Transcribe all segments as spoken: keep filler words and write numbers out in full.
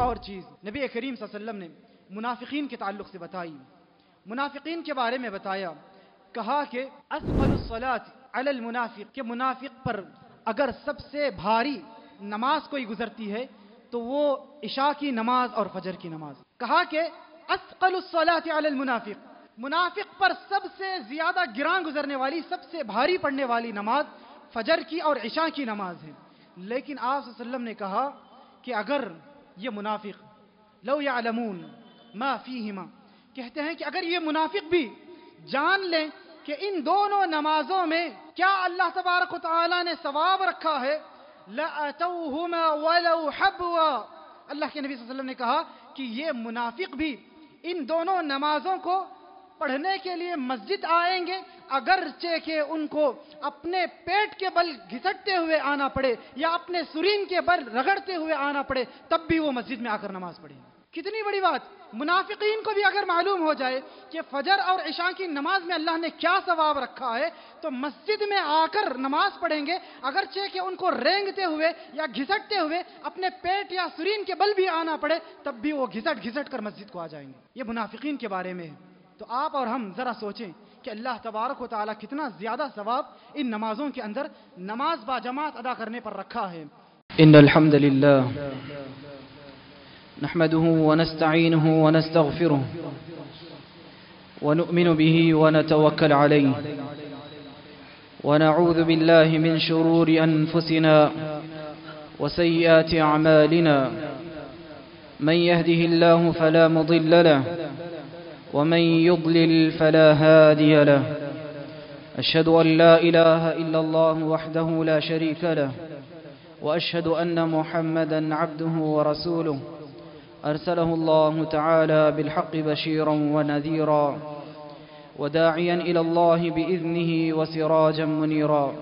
اور چیز نبی کریم صلی اللہ علیہ وسلم نے منافقین کے تعلق سے بتائی. منافقین کے بارے میں بتایا، کہا کہ اثقل الصلاۃ علی المنافق، کہ منافق پر اگر سب سے بھاری نماز کوئی گزرتی ہے تو وہ عشاء کی نماز اور فجر کی نماز. کہا کہ اثقل الصلاۃ علی المنافق، منافق پر سب سے زیادہ گراں گزرنے والی، سب سے بھاری پڑنے والی نماز فجر کی اور عشاء کی نماز ہے. لیکن آپ صلی اللہ علیہ وسلم نے کہا کہ اگر یہ منافق لو یعلمون ما فیہما، کہتے ہیں کہ اگر یہ منافق بھی جان لیں کہ ان دونوں نمازوں میں کیا اللہ تبارک و تعالی نے ثواب رکھا ہے، لَأَتَوْهُمَا وَلَوْ حَبْوًا، اللہ کے نبی صلی اللہ علیہ وسلم نے کہا کہ یہ منافق بھی ان دونوں نمازوں کو پڑھنے کے لیے مسجد آئیں گے، اگرچہ کہ ان کو اپنے پیٹ کے بل گھسٹتے ہوئے آنا پڑے یا اپنے سرین کے بل رگڑتے ہوئے آنا پڑے، تب بھی وہ مسجد میں آ کر نماز پڑھیں گے. کتنی بڑی بات. منافقین کو بھی اگر معلوم ہو جائے کہ فجر اور عشاء کی نماز میں اللہ نے کیا ثواب رکھا ہے تو مسجد میں آ کر نماز پڑھیں گے، اگرچہ کہ ان کو رینگتے ہوئے یا گھسٹتے ہوئے اپنے پیٹ یا سرین کے بل بھی آنا پڑے، تب بھی وہ گھسٹ گھسٹ کر مسجد کو آ جائیں گے. یہ منافقین کے بارے میں ہے. تو آپ اور ہم ذرا سوچیں کہ اللہ تبارک و تعالیٰ کتنا زیادہ ثواب ان نمازوں کے اندر نماز با جماعت ادا کرنے پر رکھا ہے. ان الحمد للہ نحمده ونستعینه ونستغفره ونؤمن به ونتوكل عليه ونعوذ بالله من شرور أنفسنا وسيئات أعمالنا، من يهده الله فلا مضل له ومن يضلل فلا هادي له. أشهد أن لا إله إلا الله وحده لا شريك له، وأشهد أن محمدا عبده ورسوله أرسله الله تعالى بالحق بشيرا ونذيرا وداعيا إلى الله بإذنه وسراجا منيرا.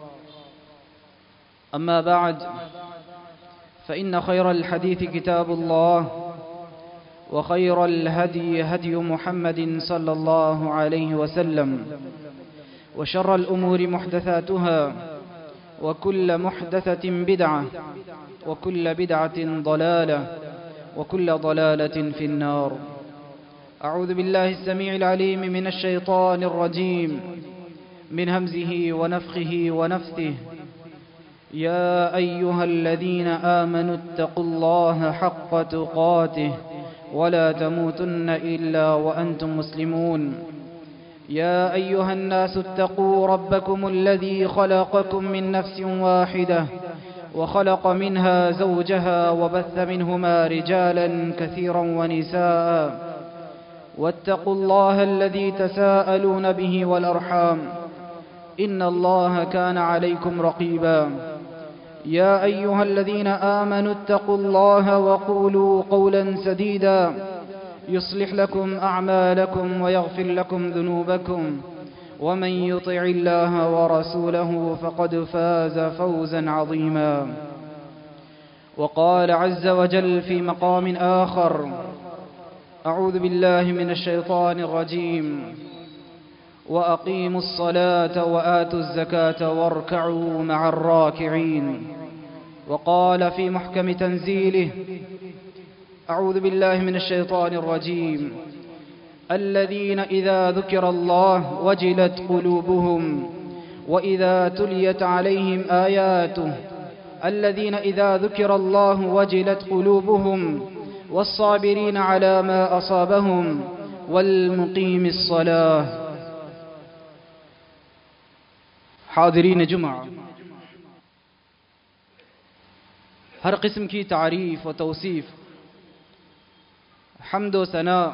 أما بعد، فإن خير الحديث كتاب الله، وخير الهدي هدي محمد صلى الله عليه وسلم، وشر الأمور محدثاتها، وكل محدثة بدعة، وكل بدعة ضلالة، وكل ضلالة في النار. أعوذ بالله السميع العليم من الشيطان الرجيم، من همزه ونفخه ونفثه. يا أيها الذين آمنوا اتقوا الله حق تقاته ولا تموتن إلا وأنتم مسلمون. يا أيها الناس اتقوا ربكم الذي خلقكم من نفس واحدة وخلق منها زوجها وبث منهما رجالا كثيرا ونساء، واتقوا الله الذي تساءلون به والأرحام، إن الله كان عليكم رقيبا. يا أيها الذين آمنوا اتقوا الله وقولوا قولا سديدا يصلح لكم أعمالكم ويغفر لكم ذنوبكم، ومن يطع الله ورسوله فقد فاز فوزا عظيما. وقال عز وجل في مقام آخر: أعوذ بالله من الشيطان الرجيم، وأقيموا الصلاة وآتوا الزكاة واركعوا مع الراكعين. وقال في محكم تنزيله: أعوذ بالله من الشيطان الرجيم، الذين إذا ذكر الله وجلت قلوبهم وإذا تليت عليهم آياته، الذين إذا ذكر الله وجلت قلوبهم والصابرين على ما أصابهم والمقيم الصلاة. حاضرین جمعہ، ہر قسم کی تعریف و توصیف، حمد و ثنا،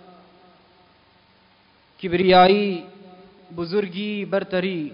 کبریائی، بزرگی، برتری،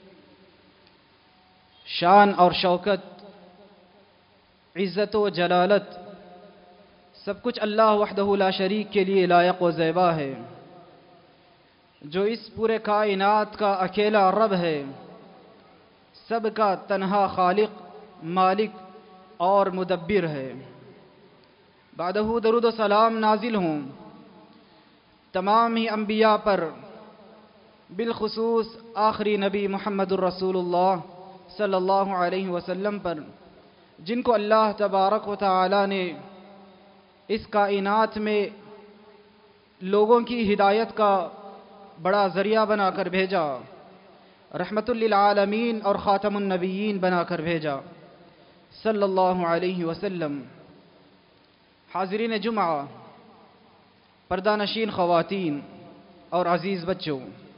شان اور شوکت، عزت و جلالت، سب کچھ اللہ وحدہ لا شریک کے لیے لائق و زیبا ہے، جو اس پورے کائنات کا اکیلا رب ہے، سب کا تنہا خالق، مالک اور مدبر ہے. بعدہ درود و سلام نازل ہوں تمام ہی انبیاء پر، بالخصوص آخری نبی محمد الرسول اللہ صلی اللہ علیہ وسلم پر، جن کو اللہ تبارک و تعالی نے اس کائنات میں لوگوں کی ہدایت کا بڑا ذریعہ بنا کر بھیجا، رحمت للعالمین اور خاتم النبیین بنا کر بھیجا صلی اللہ علیہ وسلم۔ حاضرین جمعہ، پردہ نشین خواتین اور عزیز بچوں،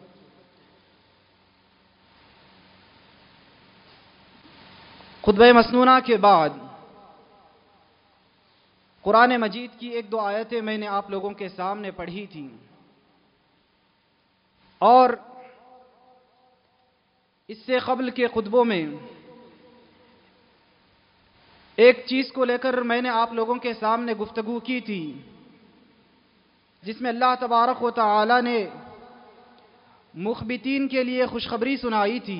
خطبہ مسنونہ کے بعد قرآن مجید کی ایک دو آیتیں میں نے آپ لوگوں کے سامنے پڑھی تھیں، اور اس سے قبل کے خطبوں میں ایک چیز کو لے کر میں نے آپ لوگوں کے سامنے گفتگو کی تھی، جس میں اللہ تبارک و تعالی نے مخبتین کے لیے خوشخبری سنائی تھی۔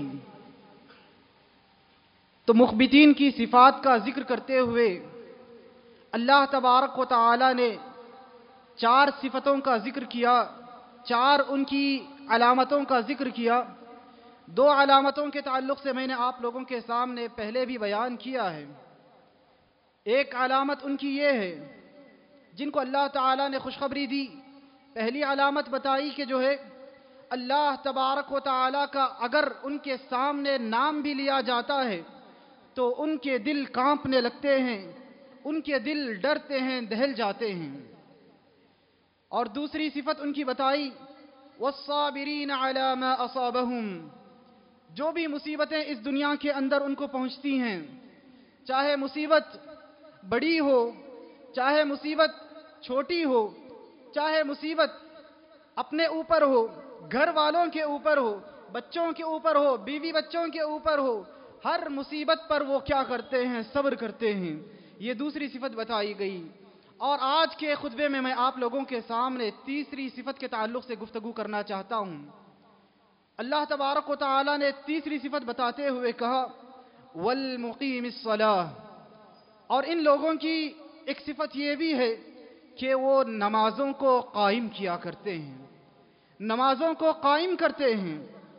تو مخبتین کی صفات کا ذکر کرتے ہوئے اللہ تبارک و تعالی نے چار صفتوں کا ذکر کیا، چار ان کی علامتوں کا ذکر کیا۔ دو علامتوں کے تعلق سے میں نے آپ لوگوں کے سامنے پہلے بھی بیان کیا ہے۔ ایک علامت ان کی یہ ہے جن کو اللہ تعالی نے خوشخبری دی۔ پہلی علامت بتائی کہ جو ہے اللہ تبارک و تعالی کا اگر ان کے سامنے نام بھی لیا جاتا ہے تو ان کے دل کانپنے لگتے ہیں، ان کے دل ڈرتے ہیں، دہل جاتے ہیں۔ اور دوسری صفت ان کی بتائی، والصابرین علی ما اصابہم، جو بھی مصیبتیں اس دنیا کے اندر ان کو پہنچتی ہیں، چاہے مصیبت بڑی ہو، چاہے مصیبت چھوٹی ہو، چاہے مصیبت اپنے اوپر ہو، گھر والوں کے اوپر ہو، بچوں کے اوپر ہو، بیوی بچوں کے اوپر ہو، ہر مصیبت پر وہ کیا کرتے ہیں؟ صبر کرتے ہیں۔ یہ دوسری صفت بتائی گئی۔ اور آج کے خطبے میں میں آپ لوگوں کے سامنے تیسری صفت کے تعلق سے گفتگو کرنا چاہتا ہوں۔ اللہ تبارک و تعالی نے تیسری صفت بتاتے ہوئے کہا والمقیم الصلاۃ، اور ان لوگوں کی ایک صفت یہ بھی ہے کہ وہ نمازوں کو قائم کیا کرتے ہیں، نمازوں کو قائم کرتے ہیں۔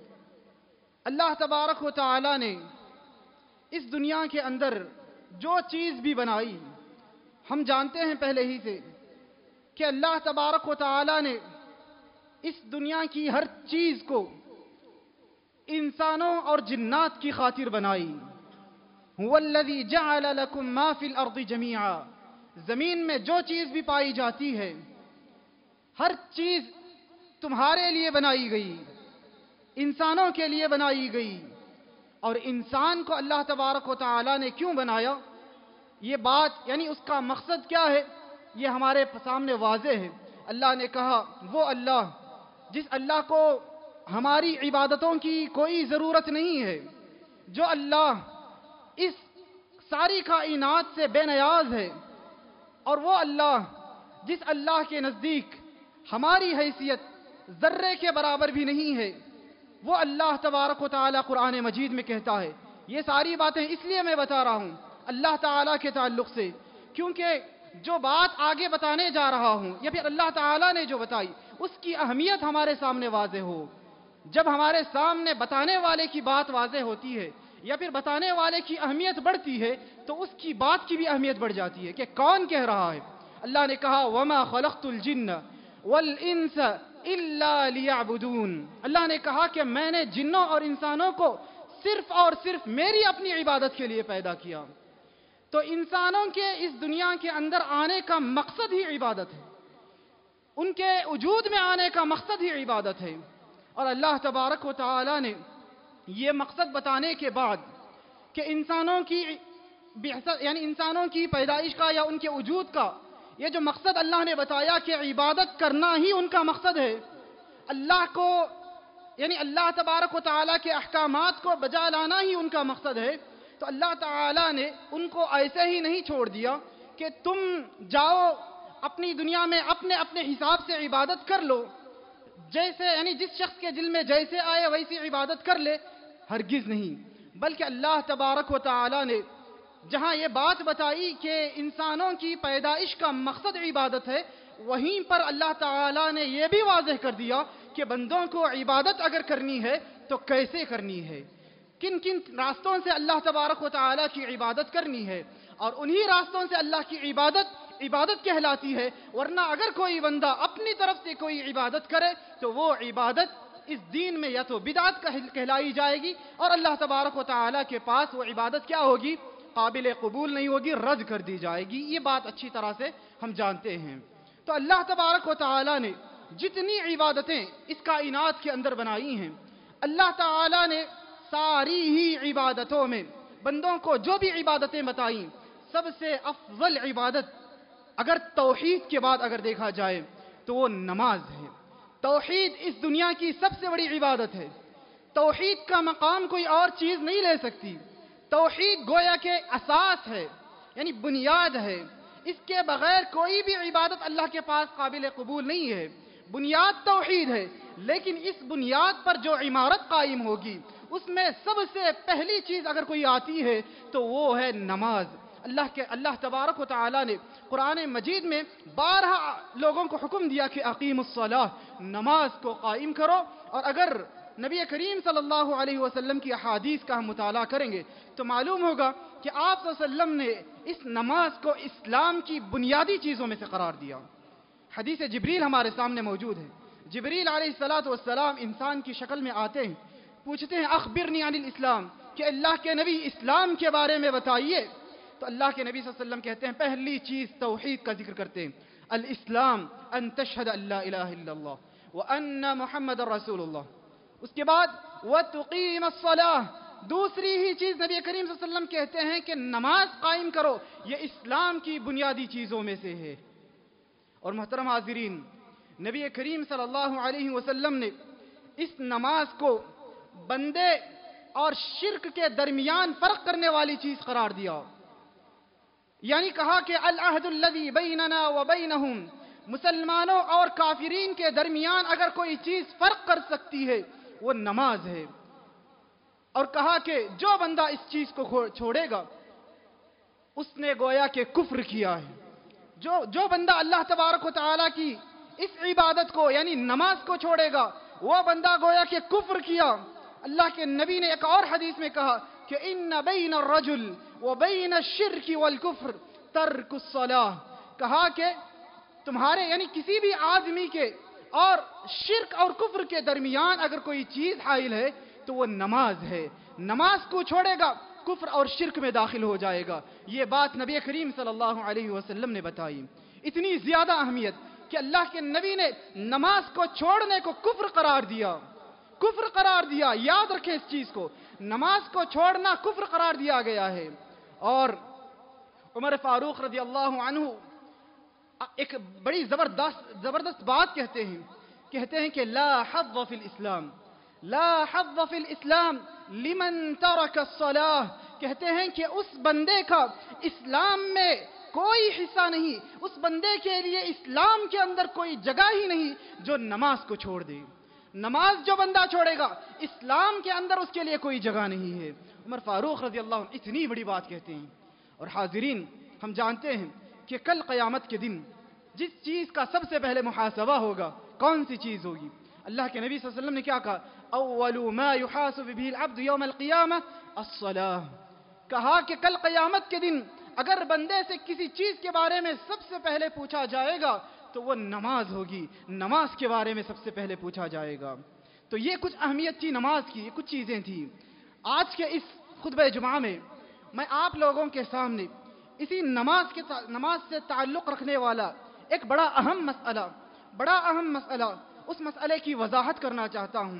اللہ تبارک و تعالی نے اس دنیا کے اندر جو چیز بھی بنائی، ہم جانتے ہیں پہلے ہی سے کہ اللہ تبارک و تعالی نے اس دنیا کی ہر چیز کو انسانوں اور جنات کی خاطر بنائی۔ هو الذی جعل لکم ما فی الارض جمیعا، زمین میں جو چیز بھی پائی جاتی ہے ہر چیز تمہارے لیے بنائی گئی، انسانوں کے لیے بنائی گئی۔ اور انسان کو اللہ تبارک و تعالی نے کیوں بنایا؟ یہ بات یعنی اس کا مقصد کیا ہے، یہ ہمارے سامنے واضح ہے۔ اللہ نے کہا وہ اللہ جس اللہ کو ہماری عبادتوں کی کوئی ضرورت نہیں ہے، جو اللہ اس ساری کائنات سے بے نیاز ہے، اور وہ اللہ جس اللہ کے نزدیک ہماری حیثیت ذرے کے برابر بھی نہیں ہے، وہ اللہ تبارک و تعالی قرآن مجید میں کہتا ہے۔ یہ ساری باتیں اس لیے میں بتا رہا ہوں اللہ تعالیٰ کے تعلق سے، کیونکہ جو بات آگے بتانے جا رہا ہوں یا پھر اللہ تعالیٰ نے جو بتائی اس کی اہمیت ہمارے سامنے واضح ہو۔ جب ہمارے سامنے بتانے والے کی بات واضح ہوتی ہے یا پھر بتانے والے کی اہمیت بڑھتی ہے تو اس کی بات کی بھی اہمیت بڑھ جاتی ہے کہ کون کہہ رہا ہے۔ اللہ نے کہا وَمَا خَلَقْتُ الْجِنَّ وَالْإِنسَ إِلَّا لِيَعْبُدُونَ، اللہ نے کہا کہ میں نے جنوں اور انسانوں کو صرف اور صرف میری اپنی عبادت کے لیے پیدا کیا۔ تو انسانوں کے اس دنیا کے اندر آنے کا مقصد ہی عبادت ہے، ان کے وجود میں آنے کا مقصد ہی عبادت ہے۔ اور اللہ تبارک و تعالی نے یہ مقصد بتانے کے بعد کہ انسانوں کی بعثت یعنی انسانوں کی پیدائش کا یا ان کے وجود کا یہ جو مقصد اللہ نے بتایا کہ عبادت کرنا ہی ان کا مقصد ہے، اللہ کو یعنی اللہ تبارک و تعالی کے احکامات کو بجا لانا ہی ان کا مقصد ہے، تو اللہ تعالی نے ان کو ایسے ہی نہیں چھوڑ دیا کہ تم جاؤ اپنی دنیا میں اپنے اپنے حساب سے عبادت کر لو، جیسے یعنی جس شخص کے دل میں جیسے آئے ویسی عبادت کر لے، ہرگز نہیں۔ بلکہ اللہ تبارک و تعالی نے جہاں یہ بات بتائی کہ انسانوں کی پیدائش کا مقصد عبادت ہے، وہیں پر اللہ تعالی نے یہ بھی واضح کر دیا کہ بندوں کو عبادت اگر کرنی ہے تو کیسے کرنی ہے، کن کن راستوں سے اللہ تبارک و تعالی کی عبادت کرنی ہے، اور انہی راستوں سے اللہ کی عبادت عبادت کہلاتی ہے، ورنہ اگر کوئی بندہ اپنی طرف سے کوئی عبادت کرے تو وہ عبادت اس دین میں یا تو بدعت کہلائی جائے گی، اور اللہ تبارک و تعالیٰ کے پاس وہ عبادت کیا ہوگی؟ قابل قبول نہیں ہوگی، رد کر دی جائے گی۔ یہ بات اچھی طرح سے ہم جانتے ہیں۔ تو اللہ تبارک و تعالیٰ نے جتنی عبادتیں اس کائنات کے اندر بنائی ہیں، اللہ تعالیٰ نے ساری ہی عبادتوں میں بندوں کو جو بھی عبادتیں بتائیں، سب سے افضل عبادت اگر توحید کے بعد اگر دیکھا جائے تو وہ نماز ہے۔ توحید اس دنیا کی سب سے بڑی عبادت ہے۔ توحید کا مقام کوئی اور چیز نہیں لے سکتی۔ توحید گویا کہ اساس ہے، یعنی بنیاد ہے۔ اس کے بغیر کوئی بھی عبادت اللہ کے پاس قابل قبول نہیں ہے۔ بنیاد توحید ہے، لیکن اس بنیاد پر جو عمارت قائم ہوگی اس میں سب سے پہلی چیز اگر کوئی آتی ہے تو وہ ہے نماز۔ اللہ کے اللہ تبارک و تعالیٰ نے قرآن مجید میں بارہ لوگوں کو حکم دیا کہ اقیم الصلاۃ، نماز کو قائم کرو، اور اگر نبی کریم صلی اللہ علیہ وسلم کی احادیث کا ہم مطالعہ کریں گے تو معلوم ہوگا کہ آپ صلی اللہ علیہ وسلم نے اس نماز کو اسلام کی بنیادی چیزوں میں سے قرار دیا۔ حدیث جبریل ہمارے سامنے موجود ہے۔ جبریل علیہ الصلاۃ والسلام انسان کی شکل میں آتے ہیں، پوچھتے ہیں اخبرنی عن الاسلام، کہ اللہ کے نبی اسلام کے بارے میں بتائیے۔ تو اللہ کے نبی صلی اللہ علیہ وسلم کہتے ہیں پہلی چیز توحید کا ذکر کرتے ہیں، الاسلام ان تشہد ان لا الہ الا اللہ وان محمد رسول اللہ۔ اس کے بعد وتقیم الصلاۃ، دوسری ہی چیز نبی کریم صلی اللہ علیہ وسلم کہتے ہیں کہ نماز قائم کرو، یہ اسلام کی بنیادی چیزوں میں سے ہے۔ اور محترم حاضرین، نبی کریم صلی اللہ علیہ وسلم نے اس نماز کو بندے اور شرک کے درمیان فرق کرنے والی چیز قرار دیا، یعنی کہا کہ العہد الذی بیننا وبینہم، مسلمانوں اور کافرین کے درمیان اگر کوئی چیز فرق کر سکتی ہے وہ نماز ہے، اور کہا کہ جو بندہ اس چیز کو چھوڑے گا اس نے گویا کہ کفر کیا ہے۔ جو جو بندہ اللہ تبارک و تعالیٰ کی اس عبادت کو یعنی نماز کو چھوڑے گا وہ بندہ گویا کہ کفر کیا۔ اللہ کے نبی نے ایک اور حدیث میں کہا کہ ان بین الرجل وبین الشرک والکفر ترک الصلاۃ، کہا کہ تمہارے یعنی کسی بھی آدمی کے اور شرک اور کفر کے درمیان اگر کوئی چیز حائل ہے تو وہ نماز ہے، نماز کو چھوڑے گا کفر اور شرک میں داخل ہو جائے گا۔ یہ بات نبی کریم صلی اللہ علیہ وسلم نے بتائی۔ اتنی زیادہ اہمیت کہ اللہ کے نبی نے نماز کو چھوڑنے کو کفر قرار دیا، کفر قرار دیا۔ یاد رکھیں اس چیز کو، نماز کو چھوڑنا کفر قرار دیا گیا ہے۔ اور عمر فاروق رضی اللہ عنہ ایک بڑی زبردست زبردست بات کہتے ہیں، کہتے ہیں کہ لا حظ فی الاسلام، لا حظ فی الاسلام لمن ترک الصلاۃ، کہتے ہیں کہ اس بندے کا اسلام میں کوئی حصہ نہیں، اس بندے کے لیے اسلام کے اندر کوئی جگہ ہی نہیں جو نماز کو چھوڑ دے۔ نماز جو بندہ چھوڑے گا اسلام کے اندر اس کے لیے کوئی جگہ نہیں ہے۔ عمر فاروق رضی اللہ عنہ اتنی بڑی بات کہتے ہیں۔ اور حاضرین، ہم جانتے ہیں کہ کل قیامت کے دن جس چیز کا سب سے پہلے محاسبہ ہوگا کون سی چیز ہوگی؟ اللہ کے نبی صلی اللہ علیہ وسلم نے کیا کہا؟ اول ما يحاسب به العبد يوم القيامه الصلاة، کہا کہ کل قیامت کے دن اگر بندے سے کسی چیز کے بارے میں سب سے پہلے پوچھا جائے گا تو وہ نماز ہوگی، نماز کے بارے میں سب سے پہلے پوچھا جائے گا۔ تو یہ کچھ اہمیت تھی نماز کی، یہ کچھ چیزیں تھیں۔ آج کے اس خطبہ جمعہ میں میں آپ لوگوں کے سامنے اسی نماز کے نماز سے تعلق رکھنے والا ایک بڑا اہم مسئلہ بڑا اہم مسئلہ اس مسئلے کی وضاحت کرنا چاہتا ہوں،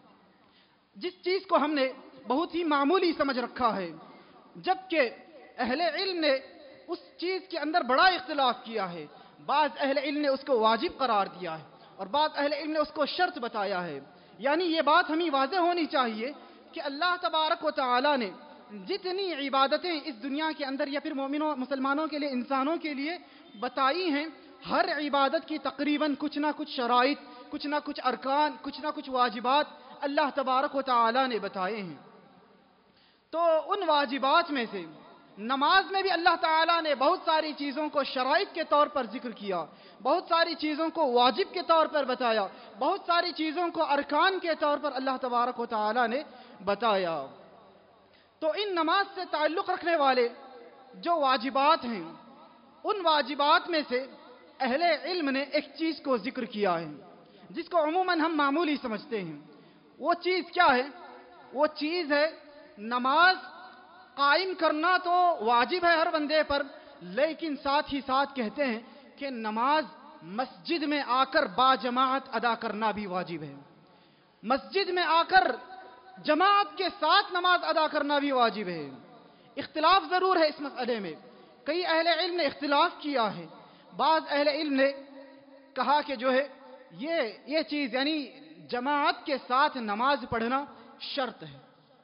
جس چیز کو ہم نے بہت ہی معمولی سمجھ رکھا ہے، جبکہ اہل علم نے اس چیز کے اندر بڑا اختلاف کیا ہے۔ بعض اہل علم نے اس کو واجب قرار دیا ہے اور بعض اہل علم نے اس کو شرط بتایا ہے۔ یعنی یہ بات ہمیں واضح ہونی چاہیے کہ اللہ تبارک و تعالی نے جتنی عبادتیں اس دنیا کے اندر یا پھر مومنوں مسلمانوں کے لیے انسانوں کے لیے بتائی ہیں، ہر عبادت کی تقریباً کچھ نہ کچھ شرائط، کچھ نہ کچھ ارکان، کچھ نہ کچھ واجبات اللہ تبارک و تعالی نے بتائے ہیں۔ تو ان واجبات میں سے نماز میں بھی اللہ تعالیٰ نے بہت ساری چیزوں کو شرائط کے طور پر ذکر کیا، بہت ساری چیزوں کو واجب کے طور پر بتایا، بہت ساری چیزوں کو ارکان کے طور پر اللہ تبارک و تعالیٰ نے بتایا۔ تو ان نماز سے تعلق رکھنے والے جو واجبات ہیں ان واجبات میں سے اہل علم نے ایک چیز کو ذکر کیا ہے جس کو عموماً ہم معمولی سمجھتے ہیں. وہ چیز کیا ہے؟ وہ چیز ہے نماز قائم کرنا تو واجب ہے ہر بندے پر، لیکن ساتھ ہی ساتھ کہتے ہیں کہ نماز مسجد میں آ کر با جماعت ادا کرنا بھی واجب ہے. مسجد میں آ کر جماعت کے ساتھ نماز ادا کرنا بھی واجب ہے. اختلاف ضرور ہے اس مسئلے میں، کئی اہل علم نے اختلاف کیا ہے. بعض اہل علم نے کہا کہ جو ہے یہ یہ چیز یعنی جماعت کے ساتھ نماز پڑھنا شرط ہے،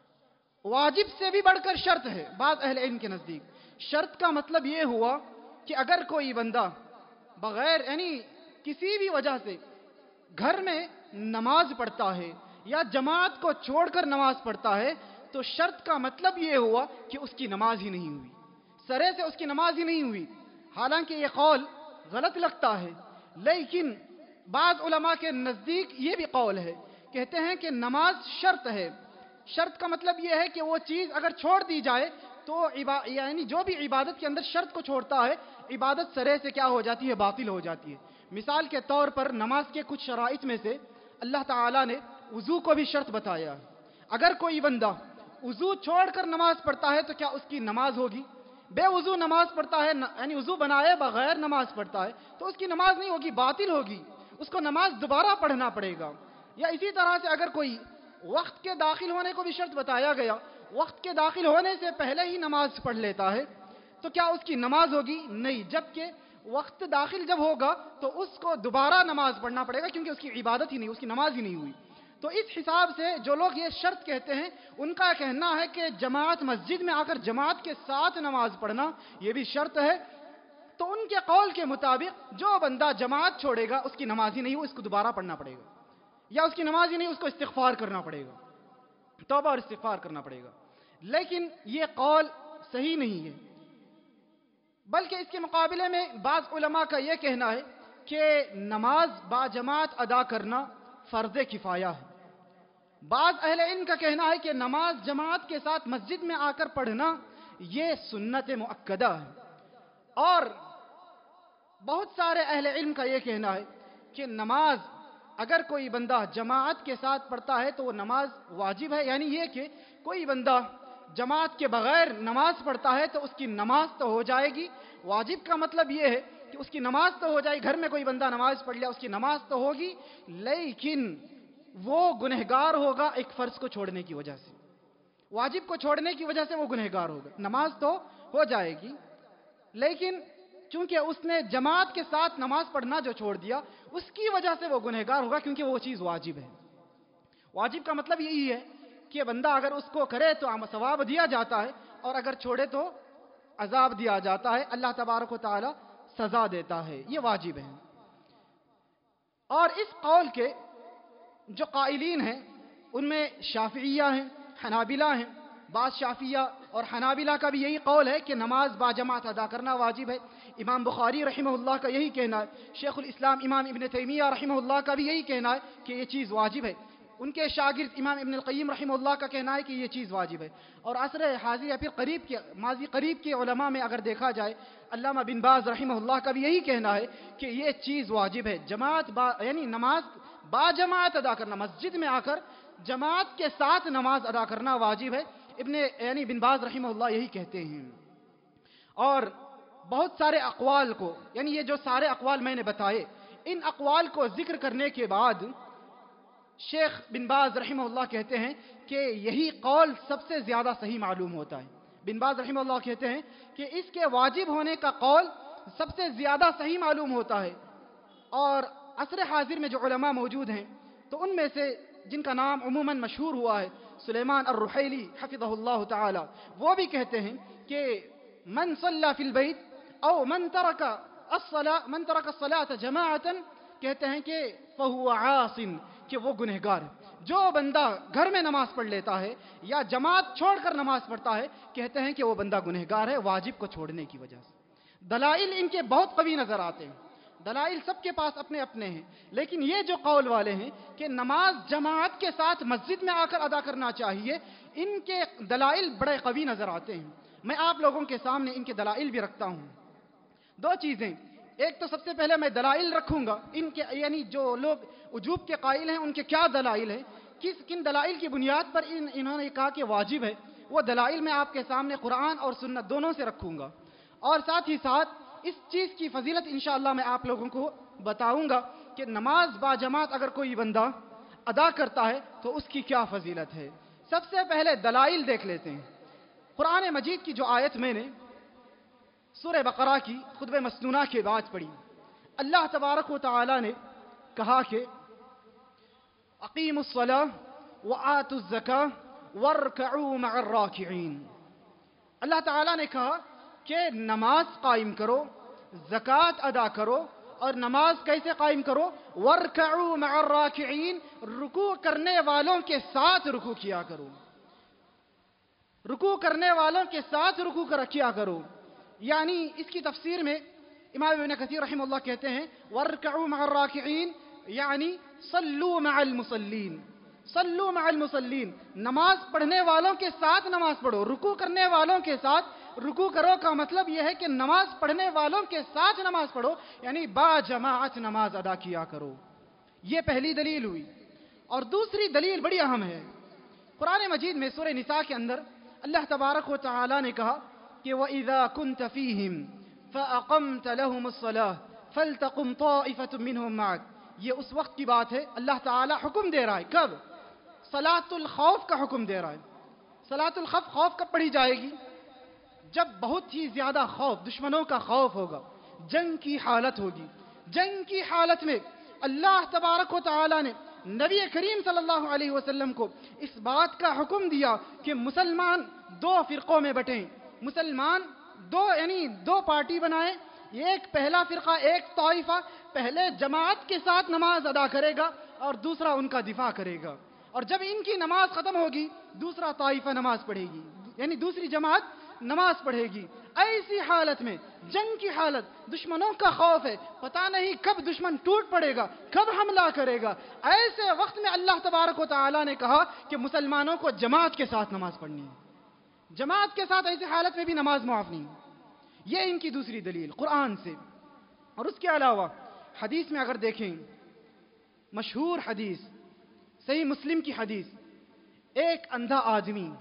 واجب سے بھی بڑھ کر شرط ہے. بعض اہل علم کے نزدیک شرط کا مطلب یہ ہوا کہ اگر کوئی بندہ بغیر یعنی کسی بھی وجہ سے گھر میں نماز پڑھتا ہے یا جماعت کو چھوڑ کر نماز پڑھتا ہے تو شرط کا مطلب یہ ہوا کہ اس کی نماز ہی نہیں ہوئی، سرے سے اس کی نماز ہی نہیں ہوئی. حالانکہ یہ قول غلط لگتا ہے، لیکن بعض علماء کے نزدیک یہ بھی قول ہے، کہتے ہیں کہ نماز شرط ہے. شرط کا مطلب یہ ہے کہ وہ چیز اگر چھوڑ دی جائے تو عبا... یعنی جو بھی عبادت کے اندر شرط کو چھوڑتا ہے عبادت سرے سے کیا ہو جاتی ہے؟ باطل ہو جاتی ہے. مثال کے طور پر نماز کے کچھ شرائط میں سے اللہ تعالیٰ نے وضو کو بھی شرط بتایا. اگر کوئی بندہ وضو چھوڑ کر نماز پڑھتا ہے تو کیا اس کی نماز ہوگی؟ بے وضو نماز پڑھتا ہے یعنی وضو بنائے بغیر نماز پڑھتا ہے تو اس کی نماز نہیں ہوگی، باطل ہوگی، اس کو نماز دوبارہ پڑھنا پڑے گا. یا اسی طرح سے اگر کوئی وقت کے داخل ہونے کو بھی شرط بتایا گیا، وقت کے داخل ہونے سے پہلے ہی نماز پڑھ لیتا ہے تو کیا اس کی نماز ہوگی؟ نہیں، جبکہ وقت داخل جب ہوگا تو اس کو دوبارہ نماز پڑھنا پڑے گا کیونکہ اس کی عبادت ہی نہیں، اس کی نماز ہی نہیں ہوئی. تو اس حساب سے جو لوگ یہ شرط کہتے ہیں ان کا کہنا ہے کہ جماعت مسجد میں آ کر جماعت کے ساتھ نماز پڑھنا یہ بھی شرط ہے. تو ان کے قول کے مطابق جو بندہ جماعت چھوڑے گا اس کی نماز ہی نہیں ہو، اس کو دوبارہ پڑھنا پڑے گا، یا اس کی نماز ہی نہیں، اس کو استغفار کرنا پڑے گا، توبہ اور استغفار کرنا پڑے گا. لیکن یہ قول صحیح نہیں ہے، بلکہ اس کے مقابلے میں بعض علماء کا یہ کہنا ہے کہ نماز با جماعت ادا کرنا فرض کفایہ ہے. بعض اہل علم کا کہنا ہے کہ نماز جماعت کے ساتھ مسجد میں آ کر پڑھنا یہ سنت مؤکدہ ہے. اور بہت سارے اہل علم کا یہ کہنا ہے کہ نماز اگر کوئی بندہ جماعت کے ساتھ پڑھتا ہے تو وہ نماز واجب ہے. یعنی یہ کہ کوئی بندہ جماعت کے بغیر نماز پڑھتا ہے تو اس کی نماز تو ہو جائے گی. واجب کا مطلب یہ ہے کہ اس کی نماز تو ہو جائے گی، گھر میں کوئی بندہ نماز پڑھ لیا اس کی نماز تو ہوگی، لیکن وہ گنہگار ہوگا ایک فرض کو چھوڑنے کی وجہ سے، واجب کو چھوڑنے کی وجہ سے وہ گنہگار ہوگا. نماز تو ہو جائے گی لیکن چونکہ اس نے جماعت کے ساتھ نماز پڑھنا جو چھوڑ دیا اس کی وجہ سے وہ گنہگار ہوگا کیونکہ وہ چیز واجب ہے. واجب کا مطلب یہی ہے کہ بندہ اگر اس کو کرے تو ثواب دیا جاتا ہے اور اگر چھوڑے تو عذاب دیا جاتا ہے، اللہ تبارک و تعالی سزا دیتا ہے. یہ واجب ہے. اور اس قول کے جو قائلین ہیں ان میں شافعیہ ہیں، حنابلہ ہیں. بعض شافعیہ اور حنابلہ کا بھی یہی قول ہے کہ نماز با جماعت ادا کرنا واجب ہے. امام بخاری رحمہ اللہ کا یہی کہنا ہے، شیخ الاسلام امام ابن تیمیہ رحمہ اللہ کا بھی یہی کہنا ہے کہ یہ چیز واجب ہے. ان کے شاگرد امام ابن القیم رحمہ اللہ کا کہنا ہے کہ یہ چیز واجب ہے. اور عصر حاضر یا پھر قریب کے ماضی قریب کے علماء میں اگر دیکھا جائے علامہ بن باز رحمہ اللہ کا بھی یہی کہنا ہے کہ یہ چیز واجب ہے. جماعت با یعنی نماز با جماعت ادا کرنا، مسجد میں آ کر جماعت کے ساتھ نماز ادا کرنا واجب ہے. ابن یعنی بن باز رحمہ اللہ یہی کہتے ہیں. اور بہت سارے اقوال کو یعنی یہ جو سارے اقوال میں نے بتائے ان اقوال کو ذکر کرنے کے بعد شیخ بن باز رحمہ اللہ کہتے ہیں کہ یہی قول سب سے زیادہ صحیح معلوم ہوتا ہے. بن باز رحمہ اللہ کہتے ہیں کہ اس کے واجب ہونے کا قول سب سے زیادہ صحیح معلوم ہوتا ہے. اور عصر حاضر میں جو علماء موجود ہیں تو ان میں سے جن کا نام عموماً مشہور ہوا ہے سلیمان الرحیلی حفظہ اللہ تعالی، وہ بھی کہتے ہیں کہ من صلی فی البیت او من ترک الصلاۃ من ترک الصلاۃ جماعتا، کہتے ہیں کہ فہو عاص، کہ وہ گنہگار ہے. جو بندہ گھر میں نماز پڑھ لیتا ہے یا جماعت چھوڑ کر نماز پڑھتا ہے کہتے ہیں کہ وہ بندہ گنہگار ہے واجب کو چھوڑنے کی وجہ سے. دلائل ان کے بہت قوی نظر آتے ہیں، دلائل سب کے پاس اپنے اپنے ہیں، لیکن یہ جو قول والے ہیں کہ نماز جماعت کے ساتھ مسجد میں آ کر ادا کرنا چاہیے، ان کے دلائل بڑے قوی نظر آتے ہیں. میں آپ لوگوں کے سامنے ان کے دلائل بھی رکھتا ہوں. دو چیزیں، ایک تو سب سے پہلے میں دلائل رکھوں گا ان کے، یعنی جو لوگ وجوب کے قائل ہیں ان کے کیا دلائل ہیں، کس کن دلائل کی بنیاد پر ان انہوں نے کہا کہ واجب ہے، وہ دلائل میں آپ کے سامنے قرآن اور سنت دونوں سے رکھوں گا، اور ساتھ ہی ساتھ اس چیز کی فضیلت انشاءاللہ میں آپ لوگوں کو بتاؤں گا کہ نماز با جماعت اگر کوئی بندہ ادا کرتا ہے تو اس کی کیا فضیلت ہے۔ سب سے پہلے دلائل دیکھ لیتے ہیں۔ قرآن مجید کی جو آیت میں نے سورہ بقرہ کی خطبہ مسنونہ کے بعد پڑھی، اللہ تبارک و تعالی نے کہا کہ اقیموا الصلاۃ وآتوا الزکاۃ وارکعوا مع الراکعین۔ اللہ تعالی نے کہا کہ نماز قائم کرو، زکوٰۃ ادا کرو، اور نماز کیسے قائم کرو؟ وارکعوا مع الراکعین، رکوع کرنے والوں کے ساتھ رکوع کیا کرو، رکوع کرنے والوں کے ساتھ رکوع کیا کرو۔ یعنی اس کی تفسیر میں امام ابن کثیر رحمہ اللہ کہتے ہیں وارکعوا مع الراکعین یعنی صلوا مع المصلین، صلوا مع المصلین، نماز پڑھنے والوں کے ساتھ نماز پڑھو، رکوع کرنے والوں کے ساتھ رکوع کرو کا مطلب یہ ہے کہ نماز پڑھنے والوں کے ساتھ نماز پڑھو، یعنی با جماعت نماز ادا کیا کرو۔ یہ پہلی دلیل ہوئی۔ اور دوسری دلیل بڑی اہم ہے، قرآن مجید میں سورہ نساء کے اندر اللہ تبارک و تعالی نے کہا کہ وَإِذَا كُنْتَ فِيهِمْ فَأَقَمْتَ لَهُمُ الصَّلَاةَ فَلْتَقُمْ طَائِفَةٌ مِّنْهُمْ مَعَكَ۔ یہ اس وقت کی بات ہے، اللہ تعالی حکم دے رہا ہے، کب؟ صلاۃ الخوف کا حکم دے رہا ہے۔ صلاۃ الخوف خوف کب پڑھی جائے گی؟ جب بہت ہی زیادہ خوف، دشمنوں کا خوف ہوگا، جنگ کی حالت ہوگی۔ جنگ کی حالت میں اللہ تبارک و تعالی نے نبی کریم صلی اللہ علیہ وسلم کو اس بات کا حکم دیا کہ مسلمان دو فرقوں میں بٹیں، مسلمان دو یعنی دو پارٹی بنائیں، ایک پہلا فرقہ، ایک طائفہ پہلے جماعت کے ساتھ نماز ادا کرے گا اور دوسرا ان کا دفاع کرے گا، اور جب ان کی نماز ختم ہوگی دوسرا طائفہ نماز پڑھے گی، یعنی دوسری جماعت نماز پڑھے گی۔ ایسی حالت میں، جنگ کی حالت، دشمنوں کا خوف ہے، پتہ نہیں کب دشمن ٹوٹ پڑے گا، کب حملہ کرے گا، ایسے وقت میں اللہ تبارک و تعالی نے کہا کہ مسلمانوں کو جماعت کے ساتھ نماز پڑھنی ہے، جماعت کے ساتھ ایسی حالت میں بھی نماز معاف نہیں۔ یہ ان کی دوسری دلیل قرآن سے۔ اور اس کے علاوہ حدیث میں اگر دیکھیں، مشہور حدیث، صحیح مسلم کی حدیث، ایک اندھا آدمی،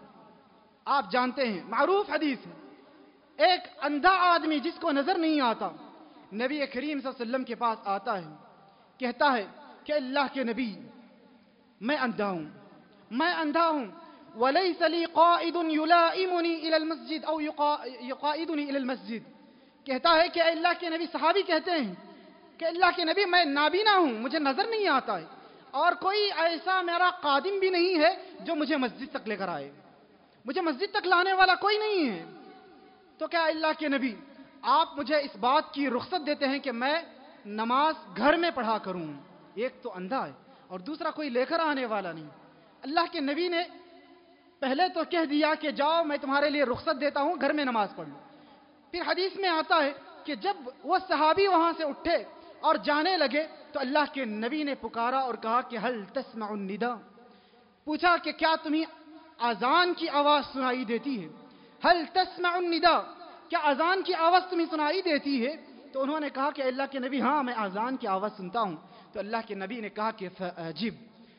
آپ جانتے ہیں معروف حدیث ہے، ایک اندھا آدمی جس کو نظر نہیں آتا نبی کریم صلی اللہ علیہ وسلم کے پاس آتا ہے، کہتا ہے کہ اللہ کے نبی میں اندھا ہوں، میں اندھا ہوں، وَلَيْسَ لِي قَائِدٌ يُلَائِمُنِي إِلَى الْمَسْجِدِ أَوْ يُقَائِدُنِي إِلَى الْمَسْجِدِ۔ کہتا ہے کہ اللہ کے نبی، صحابی کہتے ہیں کہ اللہ کے نبی میں نابینا ہوں، مجھے نظر نہیں آتا ہے، اور کوئی ایسا میرا قادم بھی نہیں ہے جو مجھے مسجد تک لے کر آئے، مجھے مسجد تک لانے والا کوئی نہیں ہے۔ تو کیا اللہ کے نبی آپ مجھے اس بات کی رخصت دیتے ہیں کہ میں نماز گھر میں پڑھا کروں؟ ایک تو اندھا ہے اور دوسرا کوئی لے کر آنے والا نہیں۔ اللہ کے نبی نے پہلے تو کہہ دیا کہ جاؤ میں تمہارے لیے رخصت دیتا ہوں، گھر میں نماز پڑھ لو۔ پھر حدیث میں آتا ہے کہ جب وہ صحابی وہاں سے اٹھے اور جانے لگے تو اللہ کے نبی نے پکارا اور کہا کہ هل تسمع النداء، پوچھا کہ کیا تمہیں اذان کی آواز سنائی دیتی ہے؟ هل تسمع النداء، کیا اذان کی آواز تمہیں سنائی دیتی ہے؟ تو انہوں نے کہا کہ اللہ کے نبی ہاں میں اذان کی آواز سنتا ہوں۔ تو اللہ کے نبی نے کہا کہ فاجب،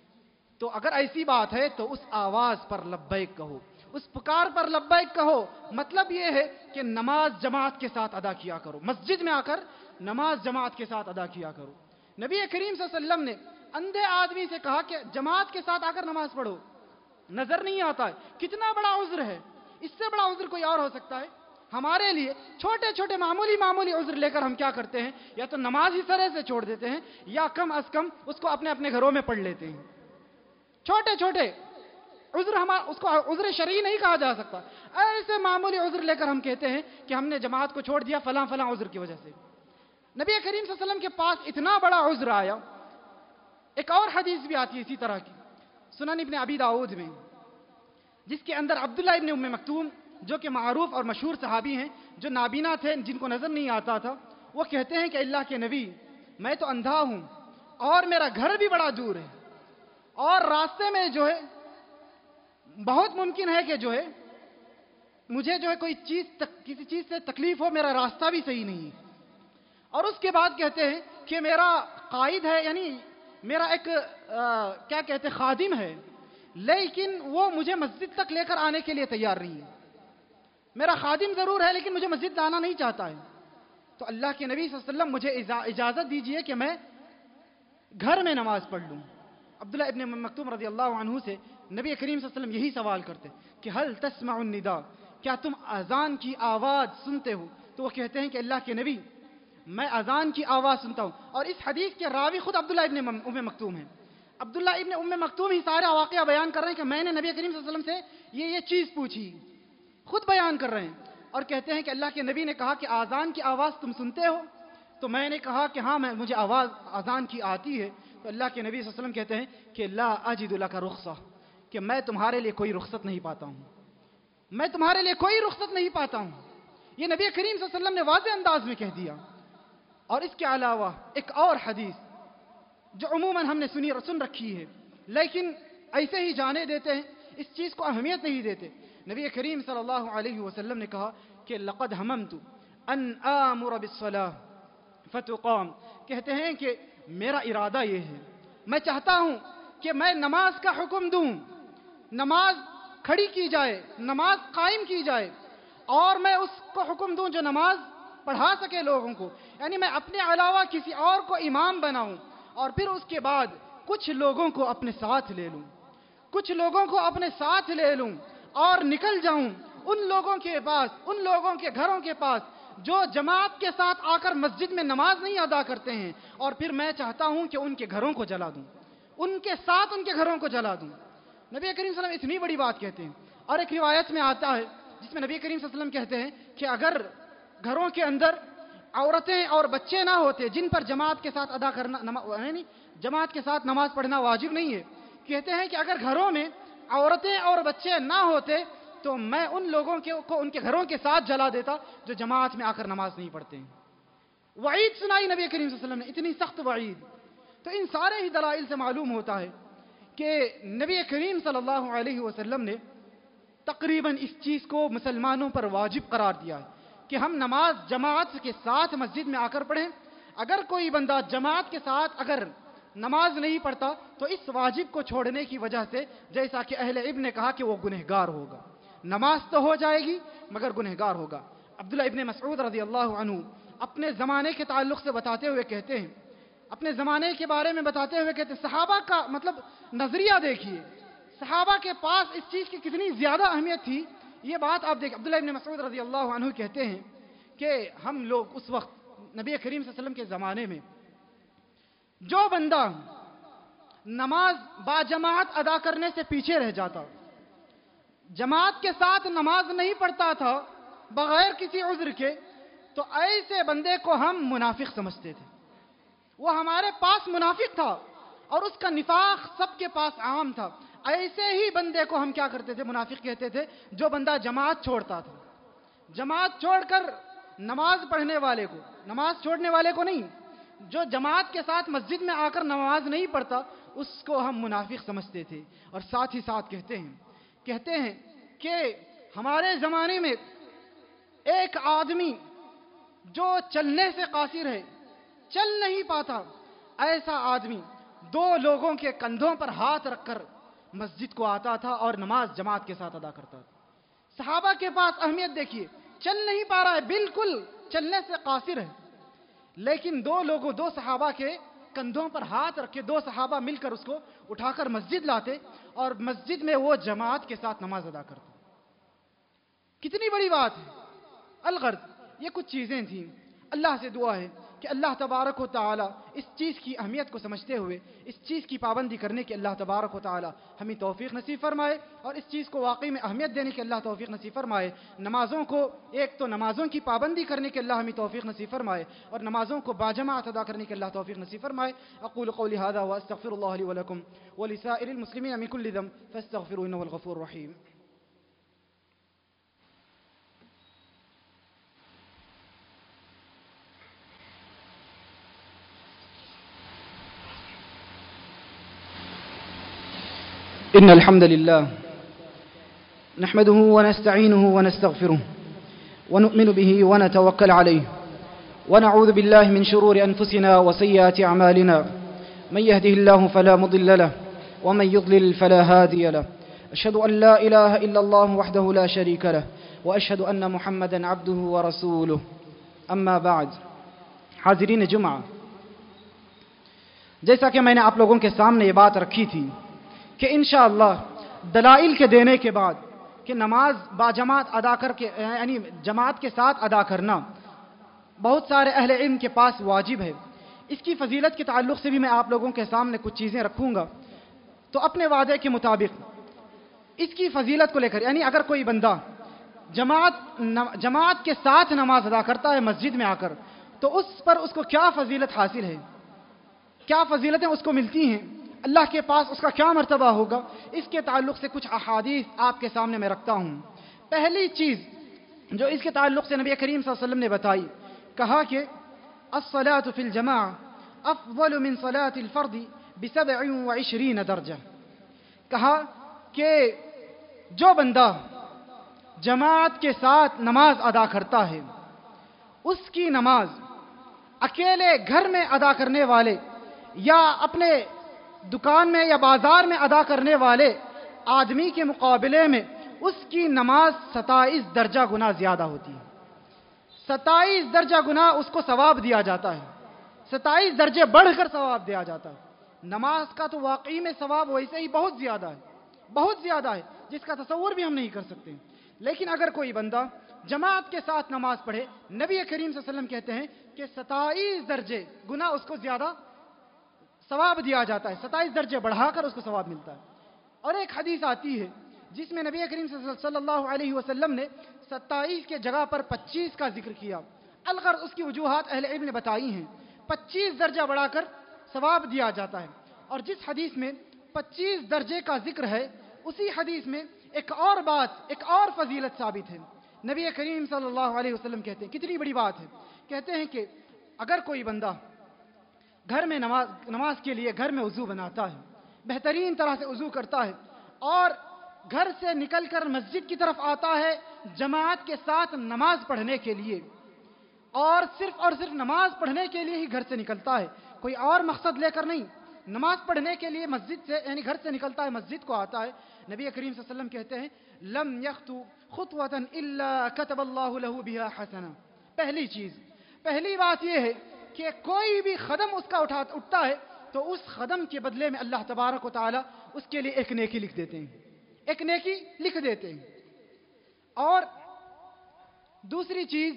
تو اگر ایسی بات ہے تو اس آواز پر لبیک کہو، اس پکار پر لبیک کہو۔ مطلب یہ ہے کہ نماز جماعت کے ساتھ ادا کیا کرو، مسجد میں آ کر نماز جماعت کے ساتھ ادا کیا کرو۔ نبی کریم صلی اللہ علیہ وسلم نے اندھے آدمی سے کہا کہ جماعت کے ساتھ آ کر نماز پڑھو، نظر نہیں آتا ہے، کتنا بڑا عذر ہے، اس سے بڑا عذر کوئی اور ہو سکتا ہے؟ ہمارے لیے چھوٹے چھوٹے معمولی معمولی عذر لے کر ہم کیا کرتے ہیں، یا تو نماز ہی سرے سے چھوڑ دیتے ہیں یا کم از کم اس کو اپنے اپنے گھروں میں پڑھ لیتے ہیں۔ چھوٹے چھوٹے عذر ہمارا اس کو عذر شرعی نہیں کہا جا سکتا، ایسے معمولی عذر لے کر ہم کہتے ہیں کہ ہم نے جماعت کو چھوڑ دیا فلاں فلاں عذر کی وجہ سے۔ نبی کریم صلی اللہ علیہ وسلم کے پاس اتنا بڑا عذر آیا۔ ایک اور حدیث بھی آتی ہے اسی طرح کی سنن ابن ابی داؤد میں، جس کے اندر عبداللہ ابن ام مکتوم جو کہ معروف اور مشہور صحابی ہیں، جو نابینا تھے، جن کو نظر نہیں آتا تھا، وہ کہتے ہیں کہ اللہ کے نبی میں تو اندھا ہوں اور میرا گھر بھی بڑا دور ہے، اور راستے میں جو ہے بہت ممکن ہے کہ جو ہے مجھے جو ہے کوئی چیز تک کسی چیز سے تکلیف ہو، میرا راستہ بھی صحیح نہیں ہے، اور اس کے بعد کہتے ہیں کہ میرا قائد ہے، یعنی میرا ایک آ, کیا کہتے ہیں خادم ہے، لیکن وہ مجھے مسجد تک لے کر آنے کے لیے تیار نہیں ہے. میرا خادم ضرور ہے لیکن مجھے مسجد آنا نہیں چاہتا ہے. تو اللہ کے نبی صلی اللہ علیہ وسلم مجھے اجازت دیجئے کہ میں گھر میں نماز پڑھ لوں. عبداللہ ابن مکتوم رضی اللہ عنہ سے نبی کریم صلی اللہ علیہ وسلم یہی سوال کرتے کہ هل تسمع النداء، کیا تم اذان کی آواز سنتے ہو؟ تو وہ کہتے ہیں کہ اللہ کے نبی میں اذان کی آواز سنتا ہوں. اور اس حدیث کے راوی خود عبداللہ ابن ام مکتوم ہیں. عبداللہ ابن ام مکتوم ہی سارا واقعہ بیان کر رہے ہیں کہ میں نے نبی کریم صلی اللہ علیہ وسلم سے یہ یہ چیز پوچھی، خود بیان کر رہے ہیں. اور کہتے ہیں کہ اللہ کے نبی نے کہا کہ اذان کی آواز تم سنتے ہو؟ تو میں نے کہا کہ ہاں میں مجھے آواز اذان کی آتی ہے. تو اللہ کے نبی صلی اللہ علیہ وسلم کہتے ہیں کہ لا اجد لک رخصہ، کہ میں تمہارے لیے کوئی رخصت نہیں پاتا ہوں، میں تمہارے لیے کوئی رخصت نہیں پاتا ہوں. یہ نبی کریم صلی اللہ علیہ وسلم نے واضح انداز میں کہہ دیا. اور اس کے علاوہ ایک اور حدیث جو عموماً ہم نے سنی سن رکھی ہے لیکن ایسے ہی جانے دیتے ہیں، اس چیز کو اہمیت نہیں دیتے. نبی کریم صلی اللہ علیہ وسلم نے کہا کہ لقد ہممت ان آمر بالصلاۃ فتقام، کہتے ہیں کہ میرا ارادہ یہ ہے، میں چاہتا ہوں کہ میں نماز کا حکم دوں، نماز کھڑی کی جائے، نماز قائم کی جائے، اور میں اس کو حکم دوں جو نماز پڑھا سکے لوگوں کو، یعنی میں اپنے علاوہ کسی اور کو امام بناؤں، اور پھر اس کے بعد کچھ لوگوں کو اپنے ساتھ لے لوں، کچھ لوگوں کو اپنے ساتھ لے لوں اور نکل جاؤں ان لوگوں کے پاس، ان لوگوں کے گھروں کے پاس جو جماعت کے ساتھ آ کر مسجد میں نماز نہیں ادا کرتے ہیں، اور پھر میں چاہتا ہوں کہ ان کے گھروں کو جلا دوں، ان کے ساتھ ان کے گھروں کو جلا دوں. نبی کریم صلی اللہ علیہ وسلم اتنی بڑی بات کہتے ہیں. اور ایک روایت میں آتا ہے جس میں نبی کریم صلی اللہ علیہ وسلم کہتے ہیں کہ اگر گھروں کے اندر عورتیں اور بچے نہ ہوتے جن پر جماعت کے ساتھ ادا کرنا یعنی جماعت کے ساتھ نماز پڑھنا واجب نہیں ہے، کہتے ہیں کہ اگر گھروں میں عورتیں اور بچے نہ ہوتے تو میں ان لوگوں کے کو ان کے گھروں کے ساتھ جلا دیتا جو جماعت میں آ کر نماز نہیں پڑھتے ہیں. وعید سنائی نبی کریم صلی اللہ علیہ وسلم نے، اتنی سخت وعید. تو ان سارے ہی دلائل سے معلوم ہوتا ہے کہ نبی کریم صلی اللہ علیہ وسلم نے تقریباً اس چیز کو مسلمانوں پر واجب قرار دیا ہے کہ ہم نماز جماعت کے ساتھ مسجد میں آ کر پڑھیں. اگر کوئی بندہ جماعت کے ساتھ اگر نماز نہیں پڑھتا تو اس واجب کو چھوڑنے کی وجہ سے جیسا کہ اہل علم نے کہا کہ وہ گنہگار ہوگا. نماز تو ہو جائے گی مگر گنہگار ہوگا. عبداللہ ابن مسعود رضی اللہ عنہ اپنے زمانے کے تعلق سے بتاتے ہوئے کہتے ہیں، اپنے زمانے کے بارے میں بتاتے ہوئے کہتے ہیں صحابہ کا مطلب نظریہ دیکھیے، صحابہ کے پاس اس چیز کی کتنی زیادہ اہمیت تھی. یہ بات آپ دیکھ، عبداللہ ابن مسعود رضی اللہ عنہ کہتے ہیں کہ ہم لوگ اس وقت نبی کریم صلی اللہ علیہ وسلم کے زمانے میں جو بندہ نماز با جماعت ادا کرنے سے پیچھے رہ جاتا، جماعت کے ساتھ نماز نہیں پڑھتا تھا بغیر کسی عذر کے، تو ایسے بندے کو ہم منافق سمجھتے تھے. وہ ہمارے پاس منافق تھا اور اس کا نفاق سب کے پاس عام تھا. ایسے ہی بندے کو ہم کیا کرتے تھے؟ منافق کہتے تھے. جو بندہ جماعت چھوڑتا تھا، جماعت چھوڑ کر نماز پڑھنے والے کو، نماز چھوڑنے والے کو نہیں، جو جماعت کے ساتھ مسجد میں آ کر نماز نہیں پڑھتا اس کو ہم منافق سمجھتے تھے. اور ساتھ ہی ساتھ کہتے ہیں کہتے ہیں کہ ہمارے زمانے میں ایک آدمی جو چلنے سے قاصر ہے، چل نہیں پاتا، ایسا آدمی دو لوگوں کے کندھوں پر ہاتھ رکھ کر مسجد کو آتا تھا اور نماز جماعت کے ساتھ ادا کرتا تھا. صحابہ کے پاس اہمیت دیکھیے، چل نہیں پا رہا ہے، بالکل چلنے سے قاصر ہے، لیکن دو لوگوں دو صحابہ کے کندھوں پر ہاتھ رکھے، دو صحابہ مل کر اس کو اٹھا کر مسجد لاتے اور مسجد میں وہ جماعت کے ساتھ نماز ادا کرتے. کتنی بڑی بات ہے. الغرض یہ کچھ چیزیں تھیں. اللہ سے دعا ہے کہ اللہ تبارک و تعالی اس چیز کی اہمیت کو سمجھتے ہوئے اس چیز کی پابندی کرنے کی اللہ تبارک و تعالی ہمیں توفیق نصیب فرمائے، اور اس چیز کو واقعی میں اہمیت دینے کی اللہ توفیق نصیب فرمائے. نمازوں کو ایک تو نمازوں کی پابندی کرنے کی اللہ ہمیں توفیق نصیب فرمائے، اور نمازوں کو باجماعت ادا کرنے کی اللہ توفیق نصیب فرمائے. اقول قولی هذا واستغفر الله لي ولكم ولسائر المسلمين من كل ذنب فاستغفروه انه هو الغفور الرحيم. إن الحمد لله نحمده ونستعينه ونستغفره ونؤمن به ونتوكل عليه ونعوذ بالله من شرور أنفسنا وسيئات أعمالنا من يهده الله فلا مضل له ومن يضلل فلا هادي له أشهد أن لا إله إلا الله وحده لا شريك له وأشهد أن محمدا عبده ورسوله أما بعد حاضرین جمعہ، جیسا کہ میں نے آپ لوگوں کے سامنے یہ بات رکھی تھی کہ انشاءاللہ دلائل کے دینے کے بعد کہ نماز با جماعت ادا کر کے یعنی جماعت کے ساتھ ادا کرنا بہت سارے اہل علم کے پاس واجب ہے، اس کی فضیلت کے تعلق سے بھی میں آپ لوگوں کے سامنے کچھ چیزیں رکھوں گا۔ تو اپنے وعدے کے مطابق اس کی فضیلت کو لے کر یعنی اگر کوئی بندہ جماعت جماعت کے ساتھ نماز ادا کرتا ہے مسجد میں آ کر، تو اس پر اس کو کیا فضیلت حاصل ہے، کیا فضیلتیں اس کو ملتی ہیں، اللہ کے پاس اس کا کیا مرتبہ ہوگا، اس کے تعلق سے کچھ احادیث آپ کے سامنے میں رکھتا ہوں۔ پہلی چیز جو اس کے تعلق سے نبی کریم صلی اللہ علیہ وسلم نے بتائی، کہا کہ الصلاۃ فی الجماعہ افضل من صلاۃ الفرد بسبع وعشرین درجہ، کہا کہ جو بندہ جماعت کے ساتھ نماز ادا کرتا ہے اس کی نماز اکیلے گھر میں ادا کرنے والے یا اپنے دکان میں یا بازار میں ادا کرنے والے آدمی کے مقابلے میں اس کی نماز ستائیس درجہ گنا زیادہ ہوتی ہے۔ ستائیس درجہ گنا اس کو ثواب دیا جاتا ہے، ستائیس درجے بڑھ کر ثواب دیا جاتا ہے۔ نماز کا تو واقعی میں ثواب ویسے ہی بہت زیادہ ہے، بہت زیادہ ہے، جس کا تصور بھی ہم نہیں کر سکتے۔ لیکن اگر کوئی بندہ جماعت کے ساتھ نماز پڑھے، نبی کریم صلی اللہ علیہ وسلم کہتے ہیں کہ ستائیس درجے گنا اس کو زیادہ ثواب دیا جاتا ہے، ستائیس درجے بڑھا کر اس کو ثواب ملتا ہے۔ اور ایک حدیث آتی ہے جس میں نبی کریم صلی اللہ علیہ وسلم نے ستائیس کے جگہ پر پچیس کا ذکر کیا۔ الغرض اس کی وجوہات اہل علم نے بتائی ہیں، پچیس درجہ بڑھا کر ثواب دیا جاتا ہے۔ اور جس حدیث میں پچیس درجے کا ذکر ہے، اسی حدیث میں ایک اور بات، ایک اور فضیلت ثابت ہے۔ نبی کریم صلی اللہ علیہ وسلم کہتے ہیں، کتنی بڑی بات ہے، کہتے ہیں کہ اگر کوئی بندہ گھر میں نماز نماز کے لیے گھر میں وضو بناتا ہے، بہترین طرح سے وضو کرتا ہے اور گھر سے نکل کر مسجد کی طرف آتا ہے جماعت کے ساتھ نماز پڑھنے کے لیے، اور صرف اور صرف نماز پڑھنے کے لیے ہی گھر سے نکلتا ہے، کوئی اور مقصد لے کر نہیں، نماز پڑھنے کے لیے مسجد سے یعنی گھر سے نکلتا ہے، مسجد کو آتا ہے، نبی کریم صلی اللہ علیہ وسلم کہتے ہیں لم یخطو خطوۃ الا كتب اللہ له بها حسنہ۔ پہلی چیز، پہلی بات یہ ہے کہ کوئی بھی قدم اس کا اٹھتا ہے تو اس قدم کے بدلے میں اللہ تبارک و تعالی اس کے لیے ایک نیکی لکھ دیتے ہیں، ایک نیکی لکھ دیتے ہیں۔ اور دوسری چیز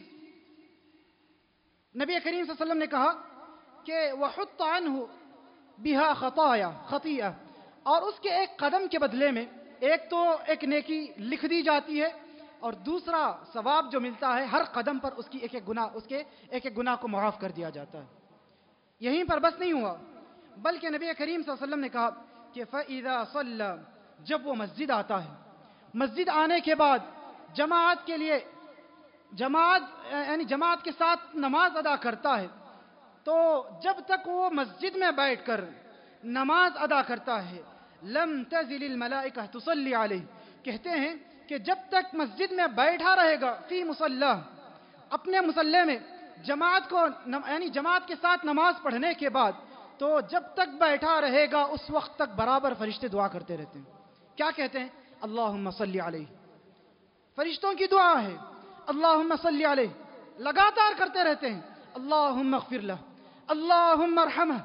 نبی کریم صلی اللہ علیہ وسلم نے کہا کہ وحط عنہ بها خطایا خطیئہ، اور اس کے ایک قدم کے بدلے میں ایک تو ایک نیکی لکھ دی جاتی ہے، اور دوسرا ثواب جو ملتا ہے ہر قدم پر اس کی ایک ایک گناہ اس کے ایک ایک گناہ کو معاف کر دیا جاتا ہے۔ یہیں پر بس نہیں ہوا، بلکہ نبی کریم صلی اللہ علیہ وسلم نے کہا کہ فَإِذَا صَلَّى، جب وہ مسجد آتا ہے، مسجد آنے کے بعد جماعت کے لیے جماعت یعنی جماعت کے ساتھ نماز ادا کرتا ہے، تو جب تک وہ مسجد میں بیٹھ کر نماز ادا کرتا ہے لم تزل الملائکہ تصلی علیہ، کہتے ہیں کہ جب تک مسجد میں بیٹھا رہے گا فی مصلی، اپنے مصلی میں جماعت کو یعنی جماعت کے ساتھ نماز پڑھنے کے بعد، تو جب تک بیٹھا رہے گا اس وقت تک برابر فرشتے دعا کرتے رہتے ہیں۔ کیا کہتے ہیں؟ اللہم صلی علیہ، فرشتوں کی دعا ہے اللہم صلی علیہ، لگاتار کرتے رہتے ہیں اللہم اغفر لہ، اللہم ارحمہ،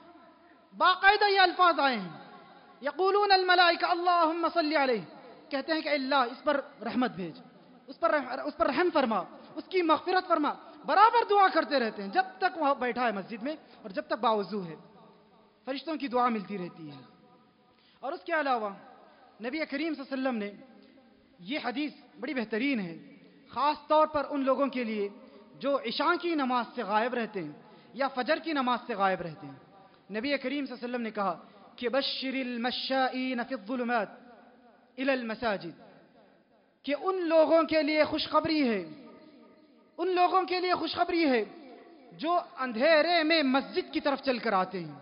باقاعدہ یہ الفاظ آئے ہیں، یقولون الملائکہ اللہم صلی علیہ، کہتے ہیں کہ اللہ اس پر رحمت بھیج، اس پر اس پر رحم فرما، اس کی مغفرت فرما، برابر دعا کرتے رہتے ہیں جب تک وہ بیٹھا ہے مسجد میں اور جب تک باوضو ہے، فرشتوں کی دعا ملتی رہتی ہے۔ اور اس کے علاوہ نبی کریم صلی اللہ علیہ وسلم نے یہ حدیث بڑی بہترین ہے، خاص طور پر ان لوگوں کے لیے جو عشاء کی نماز سے غائب رہتے ہیں یا فجر کی نماز سے غائب رہتے ہیں۔ نبی کریم صلی اللہ علیہ وسلم نے کہا کہ بشر المشائین فی الظلمات الی المساجد، کہ ان لوگوں کے لیے خوشخبری ہے، ان لوگوں کے لیے خوشخبری ہے جو اندھیرے میں مسجد کی طرف چل کر آتے ہیں،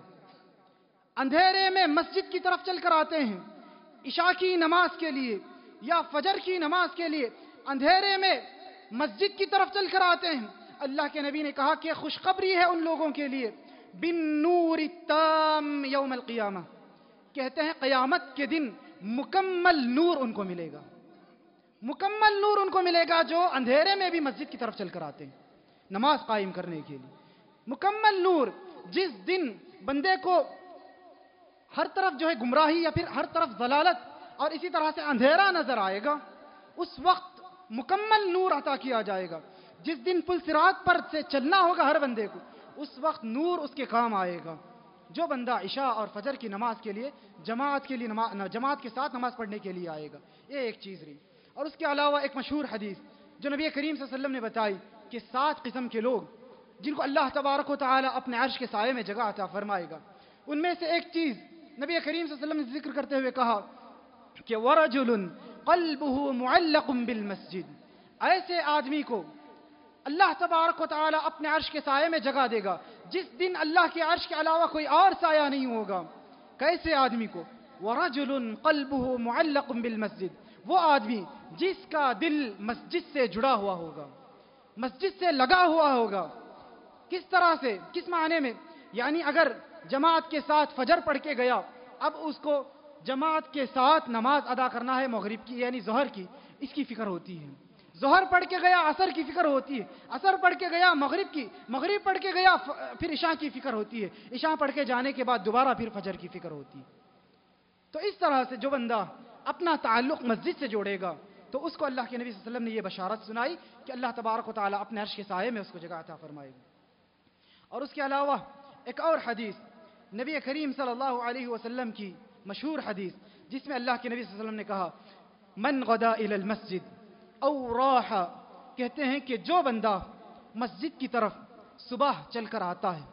اندھیرے میں مسجد کی طرف چل کر آتے ہیں عشاء کی نماز کے لیے یا فجر کی نماز کے لیے، اندھیرے میں مسجد کی طرف چل کر آتے ہیں، اللہ کے نبی نے کہا کہ خوشخبری ہے ان لوگوں کے لیے بالنور التام یوم القیامہ، کہتے ہیں قیامت کے دن مکمل نور ان کو ملے گا، مکمل نور ان کو ملے گا جو اندھیرے میں بھی مسجد کی طرف چل کر آتے ہیں نماز قائم کرنے کے لیے۔ مکمل نور، جس دن بندے کو ہر طرف جو ہے گمراہی یا پھر ہر طرف ضلالت اور اسی طرح سے اندھیرا نظر آئے گا، اس وقت مکمل نور عطا کیا جائے گا۔ جس دن پل صراط پر سے چلنا ہوگا ہر بندے کو، اس وقت نور اس کے کام آئے گا۔ جو بندہ عشاء اور فجر کی نماز کے لیے جماعت کے لیے نماز جماعت کے ساتھ نماز پڑھنے کے لیے آئے گا، یہ ایک چیز رہی۔ اور اس کے علاوہ ایک مشہور حدیث جو نبی کریم صلی اللہ علیہ وسلم نے بتائی کہ سات قسم کے لوگ جن کو اللہ تبارک و تعالی اپنے عرش کے سائے میں جگہ عطا فرمائے گا، ان میں سے ایک چیز نبی کریم صلی اللہ علیہ وسلم نے ذکر کرتے ہوئے کہا کہ وَرَجُلٌ قَلْبُهُ مُعَلَّقٌ بِالْمَسْجِدِ، ایسے آدمی کو اللہ تبارک و تعالی اپنے عرش کے سائے میں جگہ دے گا جس دن اللہ کے عرش کے علاوہ کوئی اور سایہ نہیں ہوگا۔ کیسے آدمی کو؟ وَرَجُلٌ قَلْبُهُ مُعَلَّقٌ بِالْمَسْجِدِ، وہ آدمی جس کا دل مسجد سے جڑا ہوا ہوگا، مسجد سے لگا ہوا ہوگا۔ کس طرح سے؟ کس معنی میں؟ یعنی اگر جماعت کے ساتھ فجر پڑھ کے گیا، اب اس کو جماعت کے ساتھ نماز ادا کرنا ہے مغرب کی یعنی ظہر کی، اس کی فکر ہوتی ہے۔ ظہر پڑھ کے گیا عصر کی فکر ہوتی ہے، عصر پڑھ کے گیا مغرب کی، مغرب پڑھ کے گیا پھر عشاء کی فکر ہوتی ہے، عشاء پڑھ کے جانے کے بعد دوبارہ پھر فجر کی فکر ہوتی ہے۔ تو اس طرح سے جو بندہ اپنا تعلق مسجد سے جوڑے گا تو اس کو اللہ کے نبی صلی اللہ علیہ وسلم نے یہ بشارت سنائی کہ اللہ تبارک و تعالیٰ اپنے عرش کے سائے میں اس کو جگہ عطا فرمائے گا۔ اور اس کے علاوہ ایک اور حدیث نبی کریم صلی اللہ علیہ وسلم کی مشہور حدیث جس میں اللہ کے نبی صلی اللہ علیہ وسلم نے کہا من غدا الی المسجد او راح، کہتے ہیں کہ جو بندہ مسجد کی طرف صبح چل کر آتا ہے،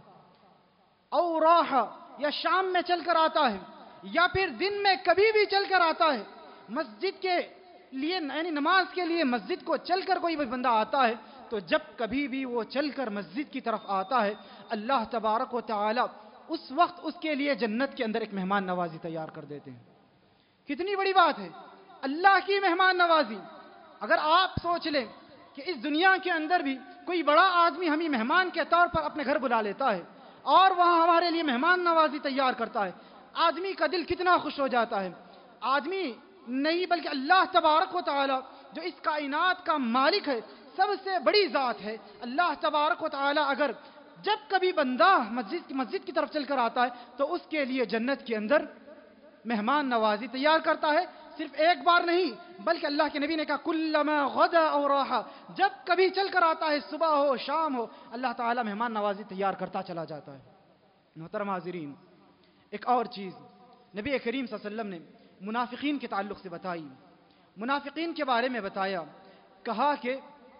او راح یا شام میں چل کر آتا ہے یا پھر دن میں کبھی بھی چل کر آتا ہے، مسجد کے لیے یعنی نماز کے لیے مسجد کو چل کر کوئی بندہ آتا ہے، تو جب کبھی بھی وہ چل کر مسجد کی طرف آتا ہے اللہ تبارک و تعالی اس وقت اس کے لیے جنت کے اندر ایک مہمان نوازی تیار کر دیتے ہیں۔ کتنی بڑی بات ہے اللہ کی مہمان نوازی۔ اگر آپ سوچ لیں کہ اس دنیا کے اندر بھی کوئی بڑا آدمی ہمیں مہمان کے طور پر اپنے گھر بلا لیتا ہے اور وہاں ہمارے لیے مہمان نوازی تیار کرتا ہے، آدمی کا دل کتنا خوش ہو جاتا ہے۔ آدمی نہیں بلکہ اللہ تبارک و تعالی جو اس کائنات کا مالک ہے، سب سے بڑی ذات ہے، اللہ تبارک و تعالی اگر جب کبھی بندہ مسجد مسجد کی طرف چل کر آتا ہے تو اس کے لیے جنت کے اندر مہمان نوازی تیار کرتا ہے۔ صرف ایک بار نہیں بلکہ اللہ کے نبی نے کہا کلما غدا او راح، جب کبھی چل کر آتا ہے صبح ہو شام ہو اللہ تعالی مہمان نوازی تیار کرتا چلا جاتا ہے۔ محترم حاضرین، ایک اور چیز نبی کریم صلی اللہ علیہ وسلم نے منافقین کے تعلق سے بتائی، منافقین کے بارے میں بتایا، کہا کہ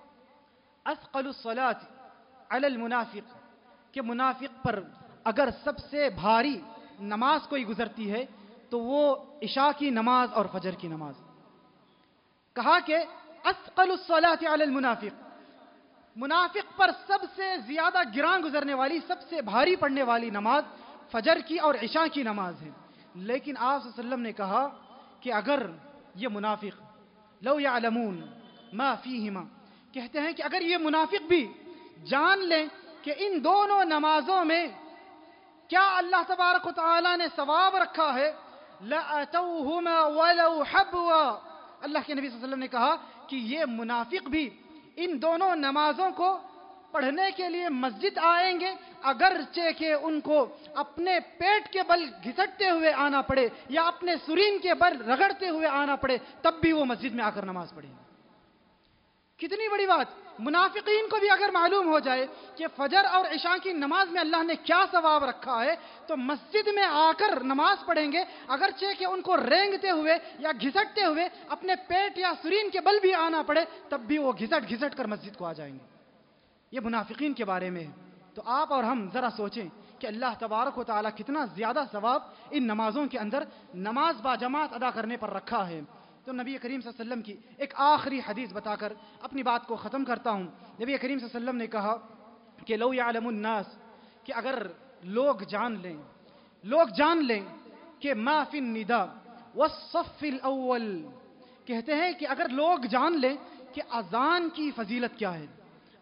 اثقل الصلاۃ علی المنافق، کہ منافق پر اگر سب سے بھاری نماز کوئی گزرتی ہے تو وہ عشاء کی نماز اور فجر کی نماز۔ کہا کہ اثقل الصلاۃ علی المنافق، منافق پر سب سے زیادہ گراں گزرنے والی سب سے بھاری پڑنے والی نماز فجر کی اور عشاء کی نماز ہے۔ لیکن آپ صلی اللہ علیہ وسلم نے کہا کہ اگر یہ منافق لو یعلمون ما فیہما، کہتے ہیں کہ اگر یہ منافق بھی جان لیں کہ ان دونوں نمازوں میں کیا اللہ تبارک و تعالی نے ثواب رکھا ہے، لَأَتَوْهُمَا وَلَوْ حَبْوًا، اللہ کے نبی صلی اللہ علیہ وسلم نے کہا کہ یہ منافق بھی ان دونوں نمازوں کو پڑھنے کے لیے مسجد آئیں گے اگرچہ کہ ان کو اپنے پیٹ کے بل گھسٹتے ہوئے آنا پڑے یا اپنے سرین کے بل رگڑتے ہوئے آنا پڑے، تب بھی وہ مسجد میں آ کر نماز پڑھیں گے۔ کتنی بڑی بات! منافقین کو بھی اگر معلوم ہو جائے کہ فجر اور عشاء کی نماز میں اللہ نے کیا ثواب رکھا ہے تو مسجد میں آ کر نماز پڑھیں گے اگرچہ کہ ان کو رینگتے ہوئے یا گھسٹتے ہوئے اپنے پیٹ یا سرین کے بل بھی آنا پڑے، تب بھی وہ گھسٹ گھسٹ کر مسجد کو آ جائیں گے۔ یہ منافقین کے بارے میں ہے۔ تو آپ اور ہم ذرا سوچیں کہ اللہ تبارک و تعالیٰ کتنا زیادہ ثواب ان نمازوں کے اندر نماز با جماعت ادا کرنے پر رکھا ہے۔ تو نبی کریم صلی اللہ علیہ وسلم کی ایک آخری حدیث بتا کر اپنی بات کو ختم کرتا ہوں۔ نبی کریم صلی اللہ علیہ وسلم نے کہا کہ لو یعلم الناس، کہ اگر لوگ جان لیں لوگ جان لیں کہ ما فی النداء والصف الاول، کہتے ہیں کہ اگر لوگ جان لیں کہ اذان کی فضیلت کیا ہے،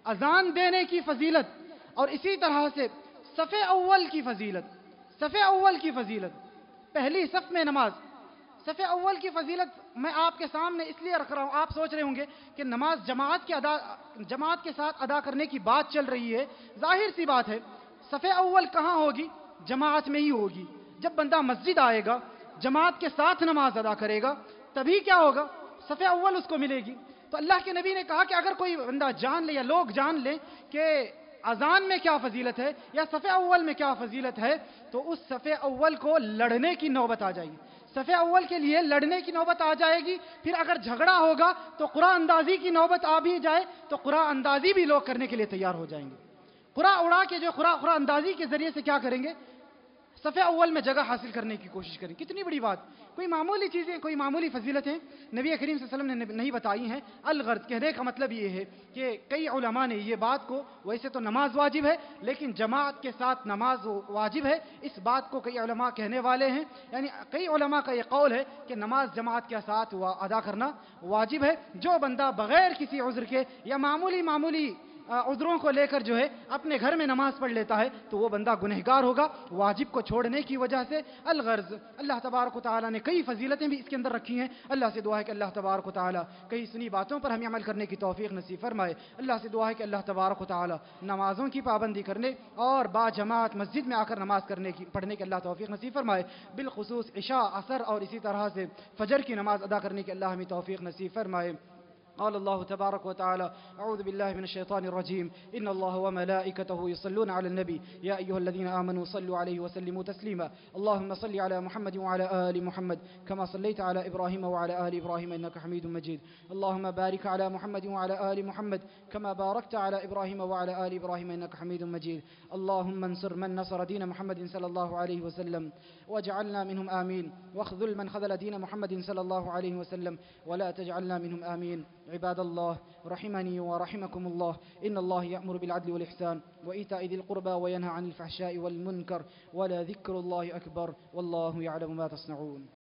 اذان دینے کی فضیلت اور اسی طرح سے صف اول کی فضیلت. صف اول کی فضیلت، پہلی صف میں نماز. صف اول کی فضیلت میں آپ کے سامنے اس لیے رکھ رہا ہوں. آپ سوچ رہے ہوں گے کہ نماز جماعت کے ادا جماعت کے ساتھ ادا کرنے کی بات چل رہی ہے. ظاہر سی بات ہے، صف اول کہاں ہوگی؟ جماعت میں ہی ہوگی. جب بندہ مسجد آئے گا، جماعت کے ساتھ نماز ادا کرے گا، تبھی کیا ہوگا؟ صف اول اس کو ملے گی. تو اللہ کے نبی نے کہا کہ اگر کوئی بندہ جان لے یا لوگ جان لیں کہ اذان میں کیا فضیلت ہے یا صف اول میں کیا فضیلت ہے، تو اس صف اول کو لڑنے کی نوبت آ جائے گی. صف اول کے لیے لڑنے کی نوبت آ جائے گی. پھر اگر جھگڑا ہوگا تو قرآن اندازی کی نوبت آ بھی جائے تو قرآن اندازی بھی لوگ کرنے کے لیے تیار ہو جائیں گے. قرآن اڑا کے جو قرآن قرآن اندازی کے ذریعے سے کیا کریں گے؟ صف اول میں جگہ حاصل کرنے کی کوشش کریں. کتنی بڑی بات! کوئی معمولی چیزیں، کوئی معمولی فضیلتیں نبی کریم صلی اللہ علیہ وسلم نے نہیں بتائی ہیں. الغرض کہنے کا مطلب یہ ہے کہ کئی علماء نے یہ بات کو، ویسے تو نماز واجب ہے لیکن جماعت کے ساتھ نماز واجب ہے، اس بات کو کئی علماء کہنے والے ہیں. یعنی کئی علماء کا یہ قول ہے کہ نماز جماعت کے ساتھ ادا کرنا واجب ہے. جو بندہ بغیر کسی عذر کے یا معمولی معمولی عذروں کو لے کر جو ہے اپنے گھر میں نماز پڑھ لیتا ہے تو وہ بندہ گنہگار ہوگا واجب کو چھوڑنے کی وجہ سے. الغرض اللہ تبارک و تعالیٰ نے کئی فضیلتیں بھی اس کے اندر رکھی ہیں. اللہ سے دعا ہے کہ اللہ تبارک و تعالیٰ کئی سنی باتوں پر ہمیں عمل کرنے کی توفیق نصیب فرمائے. اللہ سے دعا ہے کہ اللہ تبارک و تعالیٰ نمازوں کی پابندی کرنے اور با جماعت مسجد میں آ کر نماز کرنے کی پڑھنے کی اللہ توفیق نصیب فرمائے. بالخصوص عشاء، عصر اور اسی طرح سے فجر کی نماز ادا کرنے کی اللہ ہمیں توفیق نصیب فرمائے. قال الله تبارك وتعالى: أعوذ بالله من الشيطان الرجيم. إن الله وملائكته يصلون على النبي يا أيها الذين آمنوا صلوا عليه وسلموا تسليما. اللهم صل على محمد وعلى آل محمد كما صليت على إبراهيم وعلى آل إبراهيم إنك حميد مجيد. اللهم بارك على محمد وعلى آل محمد كما باركت على إبراهيم وعلى آل إبراهيم إنك حميد مجيد. اللهم انصر من نصر دين محمد صلى الله عليه وسلم واجعلنا منهم آمين، واخذل من خذل دين محمد صلى الله عليه وسلم ولا تجعلنا منهم آمين. عباد الله رحمني ورحمكم الله، إن الله يأمر بالعدل والإحسان وإيتاء ذي القربى وينهى عن الفحشاء والمنكر ولذكر الله أكبر والله يعلم ما تصنعون.